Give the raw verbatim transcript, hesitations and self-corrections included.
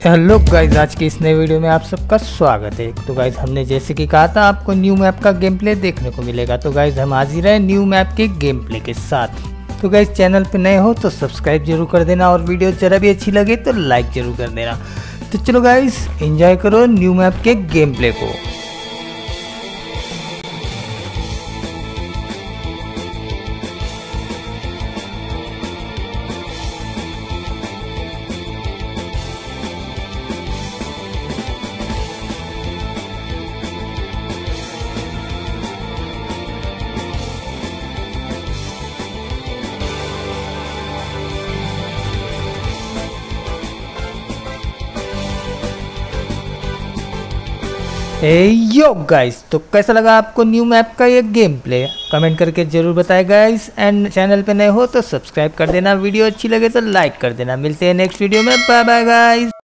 Hello guys, आज की इस नए वीडियो में आप सबका स्वागत है। तो गाइज हमने जैसे कि कहा था आपको न्यू मैप का गेम प्ले देखने को मिलेगा। तो गाइज हम हाजिर हैं न्यू मैप के गेम प्ले के साथ। तो गाइज चैनल पे नए हो तो सब्सक्राइब जरूर कर देना और वीडियो जरा भी अच्छी लगे तो लाइक जरूर कर देना। तो चलो गाइज एंजॉय करो न्यू मैप के गेम प्ले को। हे यो गाइस, तो कैसा लगा आपको न्यू मैप का ये गेम प्ले? कमेंट करके जरूर बताएं गाइस। एंड चैनल पे नए हो तो सब्सक्राइब कर देना, वीडियो अच्छी लगे तो लाइक कर देना। मिलते हैं नेक्स्ट वीडियो में, बाय बाय गाइस।